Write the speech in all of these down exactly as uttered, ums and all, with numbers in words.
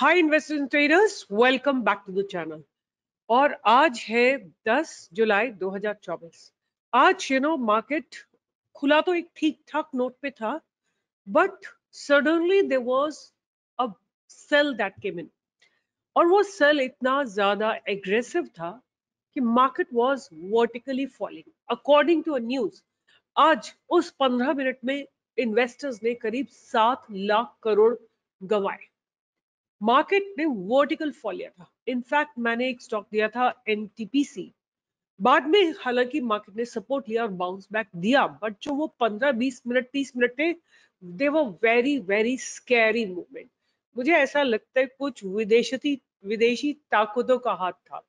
Hi investors and traders, welcome back to the channel. और आज है दस जुलाई दो हज़ार चौबीस। आज यू नो मार्केट खुला तो एक ठीक ठाक नोट पे था, but suddenly there was a sell that came in, और वो सेल इतना ज्यादा एग्रेसिव था कि market was vertically falling. According to a news, आज उस पंद्रह मिनट में इन्वेस्टर्स ने करीब सात लाख करोड़ गंवाए। मार्केट ने वर्टिकल फॉल लिया था। इनफैक्ट मैंने एक स्टॉक दिया था एनटीपीसी, बाद में हालांकि मार्केट ने सपोर्ट लिया और बाउंस बैक दिया, बट जो वो पंद्रह बीस मिनट तीस मिनट थे, they were very very scary movement. मुझे ऐसा लगता है कुछ विदेशी विदेशी ताकतों का हाथ था,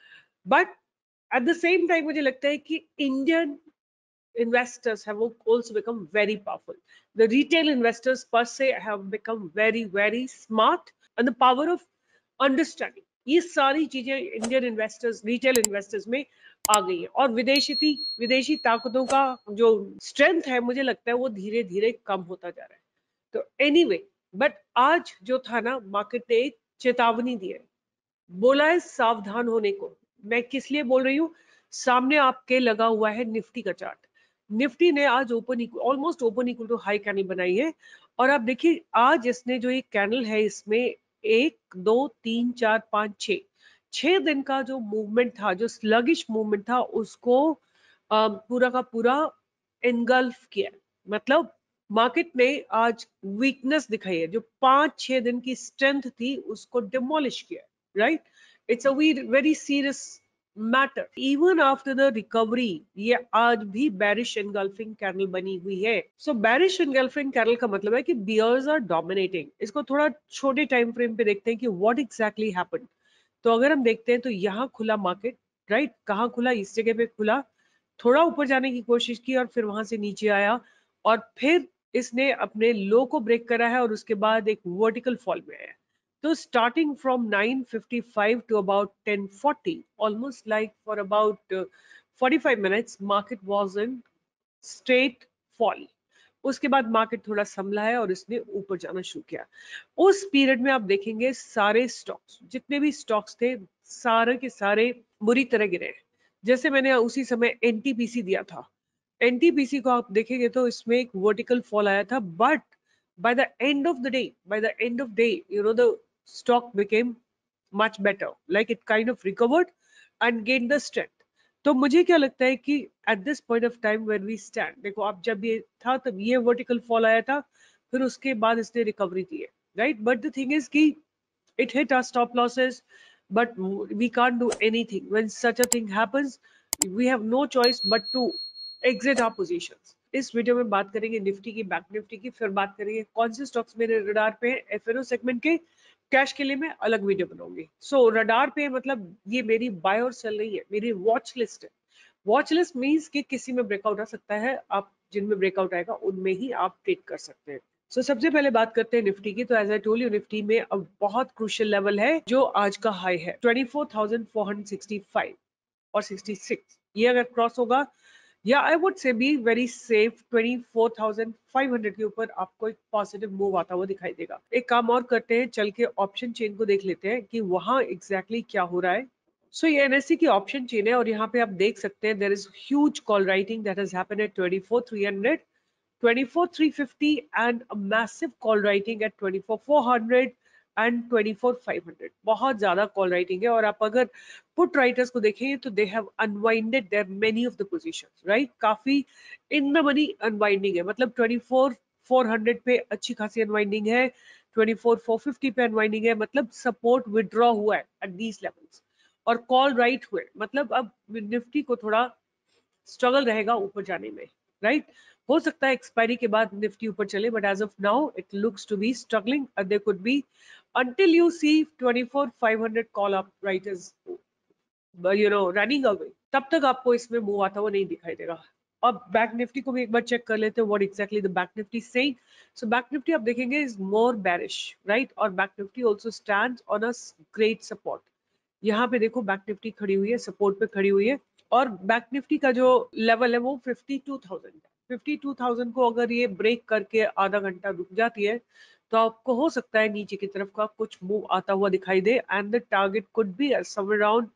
but at the same time मुझे लगता है कि Indian investors have also become very powerful. The retail investors per se have become very, very smart, and the power of understanding. ये सारी चीजें इंडियन इन्वेस्टर्स, रिटेल इन्वेस्टर्स में आ गई है, और विदेशी विदेशी ताकतों का जो स्ट्रेंथ है, मुझे लगता है वो धीरे धीरे कम होता जा रहा है। तो एनीवे, बट आज जो था ना, मार्केट ने एक चेतावनी दी है, बोला है सावधान होने को। मैं किस लिए बोल रही हूँ? सामने आपके लगा हुआ है निफ्टी का चार्ट। निफ्टी ने आज open almost open equal to high candle बनाई है, और आप देखिए आज इसने जो एक कैंडल है, इसमें एक दो तीन चार पांच छह छह दिन का जो मूवमेंट था, जो स्लगिश मूवमेंट था, उसको अ, पूरा का पूरा एनगल्फ किया। मतलब मार्केट ने आज वीकनेस दिखाई है, जो पांच छह दिन की स्ट्रेंथ थी उसको डिमोलिश किया। Right, it's a very serious matter. Even after the recovery, ये आज भी बेरिश एनगल्फिंग कैंडल बनी हुई है। सो बेरिश एनगल्फिंग कैंडल का मतलब है कि बियर्स आर डोमिनेटिंग। इसको थोड़ा छोटे टाइम फ्रेम पे देखते हैं कि व्हाट एग्जैक्टली हैपेंड। तो अगर हम देखते हैं तो यहाँ खुला मार्केट, राइट, कहाँ खुला? इस जगह पे खुला, थोड़ा ऊपर जाने की कोशिश की और फिर वहां से नीचे आया, और फिर इसने अपने लो को ब्रेक करा है, और उसके बाद एक वर्टिकल फॉल में आया। तो starting from nine fifty-five to about ten forty, almost like for about uh, forty-five minutes, market was in straight fall. उसके बाद मार्केट थोड़ा संभला है और इसने ऊपर जाना शुरू किया। उस पीरियड में आप देखेंगे सारे स्टॉक्स, जितने भी स्टॉक्स थे, सारे के सारे बुरी तरह गिरे। जैसे मैंने उसी समय एनटीपीसी दिया था, एनटीपीसी को आप देखेंगे तो इसमें एक वर्टिकल फॉल आया था, but by the end of the day by the end of day you know the stock became much better, like it kind of recovered and gained the strength. तो मुझे क्या लगता है कि at this point of time when we stand, देखो आप जब ये था तब ये vertical fall आया था, फिर उसके बाद इसने रिकवरी की है, right. But the thing is कि it hit our stop losses, but we can't do anything when such a thing happens. We have no choice but to exit our positions. इस वीडियो में बात करेंगे Nifty की, bank Nifty की, फिर बात करेंगे कौन से स्टॉक्स मेरे रडार पे हैं एफएनओ सेगमेंट के। कैश के लिए मैं अलग वीडियो बनाऊंगी। सो so, रडार पे मतलब ये मेरी बाय और सेल नहीं है, मेरी वॉच लिस्ट है। वॉच लिस्ट मीन्स कि किसी में ब्रेकआउट आ सकता है, आप जिनमें ब्रेकआउट आएगा उनमें ही आप ट्रेड कर सकते हैं। सो so, सबसे पहले बात करते हैं निफ्टी की। तो as I told you, Nifty में अब बहुत क्रूशियल लेवल है जो आज का हाई है twenty four thousand four hundred sixty five और सिक्सटी सिक्स। ये अगर क्रॉस होगा, या I would say be very safe, twenty four thousand five hundred के ऊपर आपको एक पॉजिटिव मूव आता हुआ दिखाई देगा। एक काम और करते हैं, चल के ऑप्शन चेन को देख लेते हैं कि वहां एग्जैक्टली क्या हो रहा है। सो so, ये एनएससी की ऑप्शन चेन है, और यहाँ पे आप देख सकते हैं there is huge call writing that has happened at twenty four three hundred, twenty four three fifty and a massive call writing at twenty four four hundred and twenty four five hundred. बहुत ज्यादा call writing है, और आप अगर put writers को देखें तो they have unwinded their many of the positions, right. काफी इन द मनी अनवाइंडिंग है, मतलब ट्वेंटी फोर फोर हंड्रेड पे अच्छी खासी अनवाइंडिंग है, ट्वेंटी फोर फोर फिफ्टी पे अनवाइंडिंग है, मतलब सपोर्ट विड्रॉ हुआ है एट दीज लेवल्स, और कॉल राइट हुए। मतलब अब निफ्टी को थोड़ा स्ट्रगल रहेगा ऊपर जाने में, राइट right? हो सकता है एक्सपायरी के बाद निफ्टी ऊपर चले, but as of now it looks to be struggling. There could be until you see twenty four five hundred call up writers you know running away, तब तक आपको इसमें मूव आता हुआ नहीं दिखाई देगा। अब बैंक निफ्टी को भी एक बार चेक कर लेते हैं what exactly the Bank Nifty saying. So Bank Nifty आप देखेंगे इज मोर बेरिश, राइट, और Bank Nifty also stands on a great support. यहाँ पे देखो बैंक निफ्टी खड़ी हुई है, सपोर्ट पे खड़ी हुई है, और बैंक निफ्टी का जो लेवल है वो फिफ्टी टू थाउजेंड है। फिफ्टी टू थाउजेंड को अगर ये ब्रेक करके आधा घंटा रुक जाती है तो आपको हो सकता है नीचे की तरफ का कुछ मूव आता हुआ दिखाई दे and the target could be somewhere around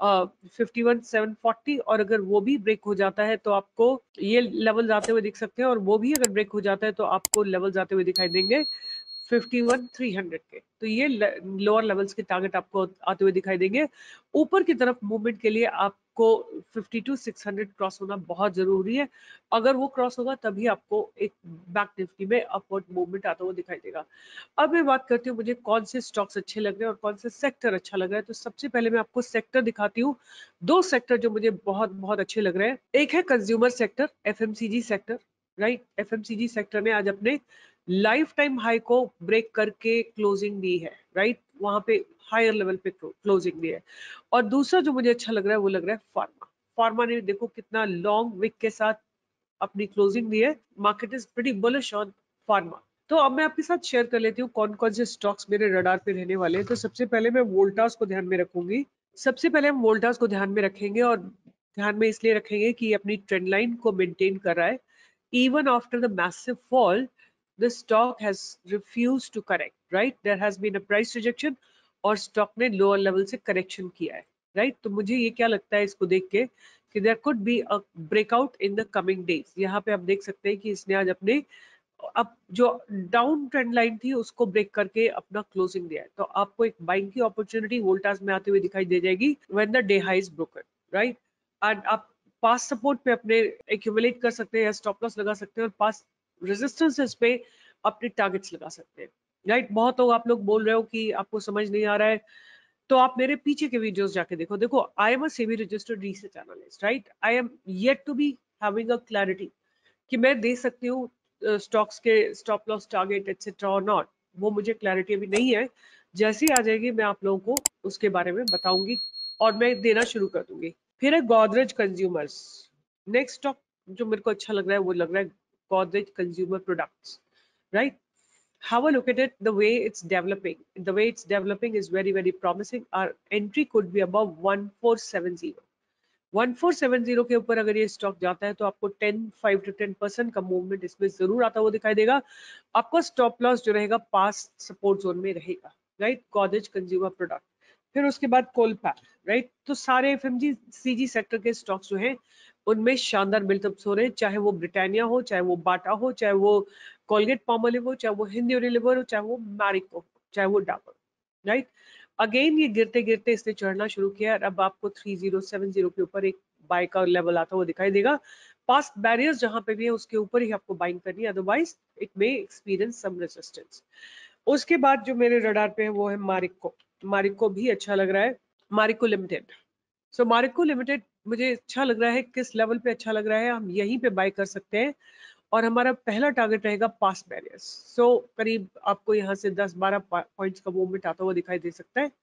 fifty one seven forty, और अगर वो भी ब्रेक हो जाता है तो आपको ये लेवल आते हुए दिख सकते हैं, और वो भी अगर ब्रेक हो जाता है तो आपको लेवल्स आते हुए दिखाई देंगे फिफ्टी वन थ्री हंड्रेड के। तो ये लोअर लेवल्स के टारगेट आपको आते हुए दिखाई देंगे। ऊपर की तरफ मूवमेंट के लिए आपको fifty two six hundred cross होना बहुत जरूरी है। अगर वो क्रॉस होगा तभी आपको एक बैक निफ्टी में अपवर्ड मूवमेंट आता हुआ दिखाई देगा। अब मैं बात करती हूँ मुझे कौन से स्टॉक्स अच्छे लग रहे हैं और कौन से सेक्टर अच्छा लग रहा है। तो सबसे पहले मैं आपको सेक्टर दिखाती हूँ। दो सेक्टर जो मुझे बहुत बहुत अच्छे लग रहे हैं, एक है consumer sector, FMCG sector. Right, FMCG sector ने आज अपने लाइफ टाइम हाई को ब्रेक करके क्लोजिंग दी है। राइट, वहां पे हायर लेवल पे क्लोजिंग दी है। और दूसरा जो मुझे अच्छा लग रहा है वो लग रहा है फार्मा। फार्मा ने देखो कितना लॉन्ग विक के साथ अपनी क्लोजिंग दी है। Market is pretty bullish on pharma. तो अब मैं आपके साथ शेयर कर लेती हूँ कौन कौन से स्टॉक्स मेरे रडार पे रहने वाले हैं। तो सबसे पहले मैं वोल्टास को ध्यान में रखूंगी। सबसे पहले हम वोल्टास को ध्यान में रखेंगे, और ध्यान में इसलिए रखेंगे कि अपनी ट्रेंड लाइन को मेंटेन कर रहा है। Even after the massive fall the stock has refused to correct, right? There has been a price rejection और stock ने lower level से correction किया है, right? तो मुझे ये क्या लगता है इसको देख के कि there could be a breakout in the coming days। यहाँ पे आप देख सकते हैं कि इसने आज अपने अब जो डाउन ट्रेंड लाइन थी उसको ब्रेक करके अपना क्लोजिंग दिया है। तो आपको एक बाइंग की अपॉर्चुनिटी वोल्टास में आते हुए दिखाई दे जाएगी when the day high is broken, right? And आप पास सपोर्ट पे अपने एक्यूमुलेट कर सकते हैं या स्टॉप लॉस लगा सकते हैं, और पास रेजिस्टेंसेस पे अपने टारगेट्स लगा सकते हैं। राइट, बहुत लोग आप लोग बोल रहे हो कि आपको समझ नहीं आ रहा है, तो आप मेरे पीछे के वीडियोस जाके देखो। देखो, I am a SEBI registered research analyst, right? I am yet to be having a clarity कि मैं दे सकती हूँ स्टॉक्स के स्टॉप लॉस टारगेट एटसेट्रा और नॉट। वो मुझे क्लैरिटी अभी नहीं है। जैसी आ जाएगी मैं आप लोगों को उसके बारे में बताऊंगी और मैं देना शुरू कर दूंगी। फिर है गोदरेज कंज्यूमर्स। नेक्स्ट स्टॉक जो मेरे को अच्छा लग रहा है वो लग रहा है Godrej consumer products, right? Have a look at it, the way it's developing. The way it's developing is very, very promising. Our entry could be above one four seven zero. One four seven zero के ऊपर अगर ये stock जाता है तो आपको ten five to ten percent का movement इसमें जरूर आता हुआ दिखाई देगा। आपका स्टॉप लॉस जो रहेगा पास सपोर्ट जोन में रहेगा, राइट? Godrej consumer product. फिर उसके बाद कोलपैक, राइट? तो सारे एफएमजी सीजी सेक्टर के स्टॉक्स जो हैं उनमें शानदार बिल्टअप्स हो रहे हैं, चाहे वो ब्रिटानिया हो, चाहे वो बाटा हो, चाहे वो कोलगेट पामोलिव हो, चाहे वो हिंद यूनिलीवर हो, चाहे वो मैरिको हो, चाहे वो डाबर, राइट? अगेन ये गिरते गिरते इसने चढ़ना शुरू किया और अब आपको थ्री जीरो सेवन जीरो के ऊपर एक बाय का लेवल आता हुआ दिखाई देगा। पास्ट बैरियर्स जहां पे भी है उसके ऊपर ही आपको बाइंग करनी है, otherwise it may experience some resistance. उसके बाद जो मेरे रडार पे है वो है मारिको। मारिको भी अच्छा लग रहा है, Marico limited. So Marico limited मुझे अच्छा लग रहा है। किस लेवल पे अच्छा लग रहा है, हम यहीं पे बाय कर सकते हैं और हमारा पहला टारगेट रहेगा पास्ट बैरियर्स। सो करीब आपको यहाँ से दस बारह पॉइंट्स का मूवमेंट आता हुआ दिखाई दे सकता है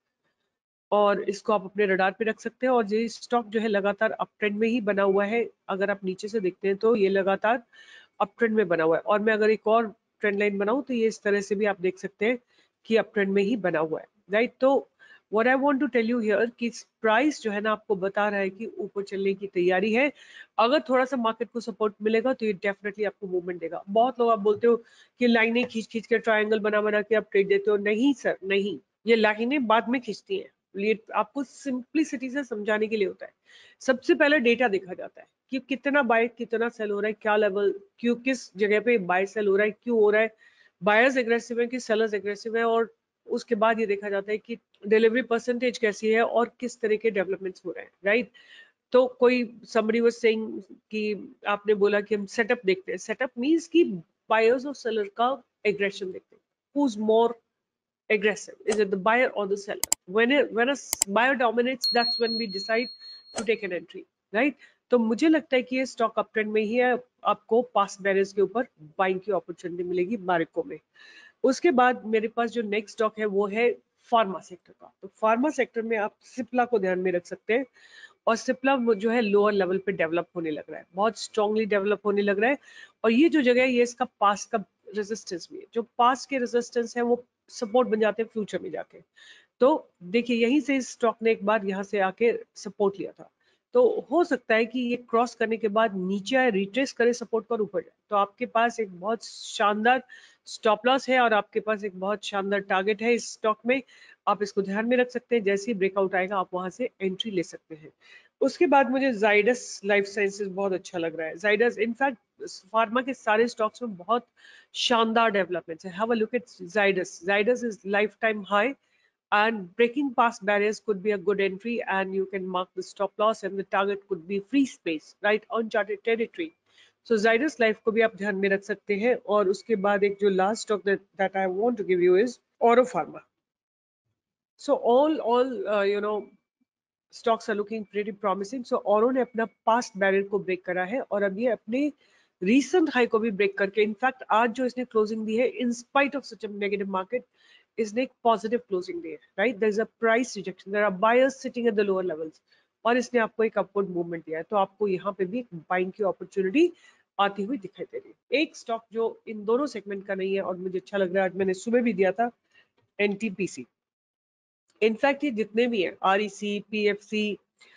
और इसको आप अपने रडार पे रख सकते हैं। और ये स्टॉक जो है लगातार अप ट्रेंड में ही बना हुआ है। अगर आप नीचे से देखते हैं तो ये लगातार अप ट्रेंड में बना हुआ है, और मैं अगर एक और ट्रेंड लाइन बनाऊं तो ये इस तरह से भी आप देख सकते हैं कि अप ट्रेंड में ही बना हुआ है, राइट? तो what I want to tell you here कि प्राइस जो है ना आपको बता रहा है कि ऊपर चलने की तैयारी है। अगर थोड़ा सा मार्केट को सपोर्ट मिलेगा तो ये डेफिनेटली आपको मूवमेंट देगा। बहुत लोग आप बोलते हो कि लाइनें खींच खींच के ट्रायंगल बना बना के आप ट्रेड देते हो। नहीं सर, नहीं, ये लाइनें बाद में खींचती हैं। ये आपको सिंपलिसिटी से समझाने के लिए होता है। सबसे पहले डेटा देखा जाता है कि कितना बाय कितना सेल हो रहा है, क्या लेवल, क्यों, किस जगह पे बाय सेल हो रहा है, क्यों हो रहा है, बायर्स एग्रेसिव है कि सेलर्स एग्रेसिव है, और उसके बाद ये देखा जाता है कि डिलीवरी परसेंटेज कैसी है और किस तरह के डेवलपमेंट्स हो रहे हैं, राइट? तो कोई समबडी वाज सेइंग कि आपने बोला कि हम सेटअप देखते हैं। सेटअप मींस कि बायर्स और सेलर का एग्रेशन देखते हैं। Who is more aggressive? Is it the buyer or the seller? When it, when a buyer dominates, that's when we decide to take an entry, right? तो मुझे लगता है कि ये स्टॉक अप ट्रेंड में ही है। आपको पास्ट बैरियर्स के ऊपर बाइंग की अपॉर्चुनिटी मिलेगी मार्को में। उसके बाद मेरे पास जो नेक्स्ट स्टॉक है वो है फार्मा सेक्टर का। तो फार्मा सेक्टर में आप सिप्ला को ध्यान में रख सकते हैं, और सिप्ला जो है लोअर लेवल पे डेवलप होने लग रहा है, बहुत स्ट्रांगली डेवलप होने लग रहा है। और ये जो जगह है ये इसका पास का रेजिस्टेंस भी है। जो पास के रेजिस्टेंस है वो सपोर्ट बन जाते हैं फ्यूचर में जाके। तो देखिए यहीं से इस स्टॉक ने एक बार यहाँ से आके सपोर्ट लिया था। तो हो सकता है कि ये क्रॉस करने के बाद नीचे आए, रिट्रेस करे सपोर्ट पर ऊपर जाए, तो आपके पास एक बहुत शानदार स्टॉप लॉस है और आपके पास एक बहुत शानदार टारगेट है इस स्टॉक में। आप इसको ध्यान में रख सकते हैं, जैसे ही ब्रेकआउट आएगा आप वहां से एंट्री ले सकते हैं। उसके बाद मुझे जाइडस लाइफ साइंसेज बहुत अच्छा लग रहा है। जाइडस इनफैक्ट फार्मा के सारे स्टॉक्स में बहुत शानदार डेवलपमेंट्स है। Have a look at Zydus. Zydus is life time high and breaking past barriers could be a good entry, and you can mark the stop loss and the target could be free space, right, uncharted territory. So Zydus Life को भी आप ध्यान में रख सकते हैं। और उसके बाद एक जो last stock that, that I want to give you is Oro Pharma. So all all uh, you know stocks are looking pretty promising. So औरों ने अपना पास्ट बैरियर को ब्रेक करा है और अब ये अपने रीसेंट हाई को भी ब्रेक करके, इनफैक्ट आज जो इसने क्लोजिंग दी है, in spite of such a negative market, इसने एक पॉजिटिव क्लोजिंग दी है, right. There is a price rejection, there are buyers sitting at the lower levels, और इसने आपको एक अपवर्ड मूवमेंट दिया है, तो आपको यहाँ पे भी एक बाइंग की अपॉर्चुनिटी आती हुई दिखाई दे रही है। एक स्टॉक जो इन दोनों सेगमेंट का नहीं है और मुझे अच्छा लग रहा है, आज मैंने सुबह भी दिया था, एनटीपीसी। इनफैक्ट ये जितने भी हैं, REC, PFC,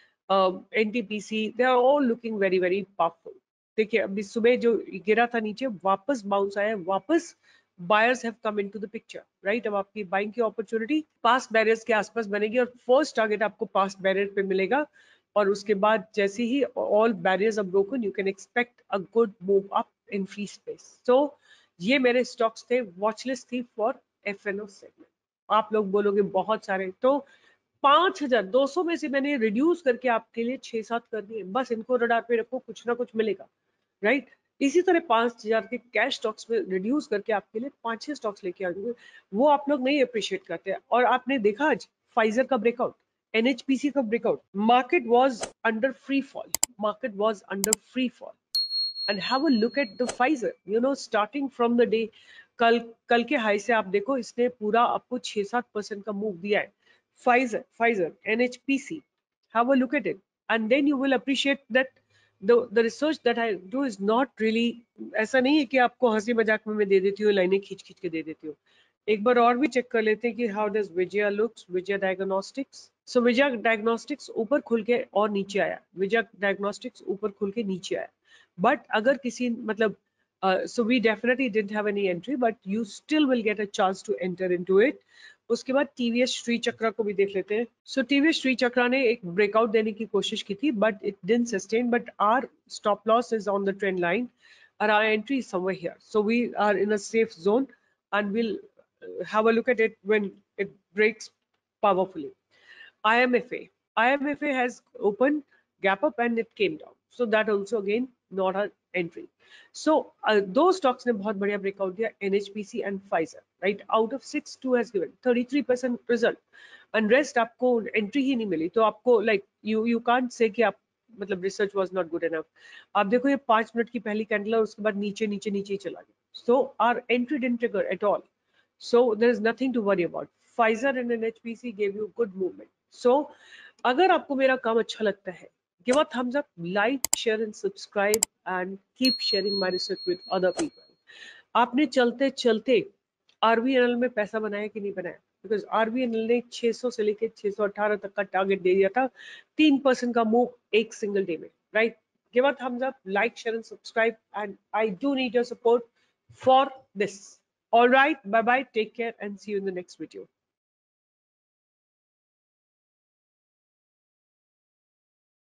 NTPC, they are all looking very very powerful. देखिए अभी सुबह जो गिरा था नीचे, वापस बाउंस आया, वापस buyers have come into the picture, right. अब आपकी बाइंग की अपॉर्चुनिटी पास्ट बैरियर्स के आसपास बनेगी और फर्स्ट टारगेट आपको पास्ट बैरियर पे मिलेगा, और उसके बाद जैसे ही all barriers are broken, you can expect a good move up in free space. So ये मेरे स्टॉक्स थे, वॉच लिस्ट थी फॉर एफएनओ सेगमेंट। आप लोग बोलोगे बहुत सारे, तो पांच हजार दो सौ में से मैंने रिड्यूस करके आपके लिए छह सात कर दिए, बस इनको रडार पे रखो, कुछ ना कुछ मिलेगा, राइट। इसी तरह पांच हजार के कैश स्टॉक्स में रिड्यूस करके आपके लिए पांच छह स्टॉक्स लेके आ जाऊंगे, वो आप लोग नहीं अप्रिशिएट करते। और आपने देखा आज फाइजर का ब्रेकआउट, एनएचपीसी का breakout, market was under free fall, market was under free fall, and have a look at the Pfizer, you know, starting from the day, कल कल के हाई से आप देखो, इसने पूरा आपको छह सात परसेंट का मूव दिया है। Pfizer, Pfizer, N H P C, have a look at it, and then you will appreciate that the the research that I do is not really, ऐसा नहीं है कि आपको हंसी मजाक में मैं दे देती हूँ, लाइनें खींच खींच के दे देती हूँ। एक बार और भी चेक कर लेते हैं कि how does Vijaya looks, Vijaya diagnostics. So Vijaya diagnostics ऊपर खुल के और नीचे आया, विजया डायग्नोस्टिक्स ऊपर खुल के नीचे आया, बट अगर किसी मतलब so we definitely didn't have any entry, but you still will get a chance to enter into it. उसके बाद टीवीएस श्री चक्रा को भी देख लेते हैं। सो टीवीएस श्री चक्रा ने एक ब्रेकआउट देने की कोशिश की थी, but it didn't sustain, but our stop loss is on the trend line and our entry is somewhere here, so we are in a safe zone, and we'll have a look at it when it breaks powerfully. I M F A. I M F A has opened gap up and it came down. So that also again not an entry. So uh, those stocks ने बहुत बढ़िया breakout दिया, N H P C and Pfizer. Right, out of six, two has given thirty-three percent result. And rest आपको entry ही नहीं मिली, तो आपको like you you can't say कि आप मतलब research was not good enough. आप देखो ये पांच मिनट की पहली कैंडल है, उसके बाद नीचे नीचे नीचे ही चला गया. So our entry didn't trigger at all. So there is nothing to worry about. Pfizer and N H P C gave you good movement. So अगर आपको मेरा काम अच्छा लगता है, give a thumbs up, like, share and subscribe, and keep sharing my research with other people. आपने चलते चलते आरबीएनएल में पैसा बनाया कि नहीं बनाया? बिकॉज आरबीएनएल ने छह सौ से लेके छह सौ अठारह तक का टारगेट दे दिया था, तीन परसेंट का मूव एक सिंगल डे में, right. Give a thumbs up, like, share and subscribe, and I do need your support for this. All right, bye bye, take care, and see you in the next video.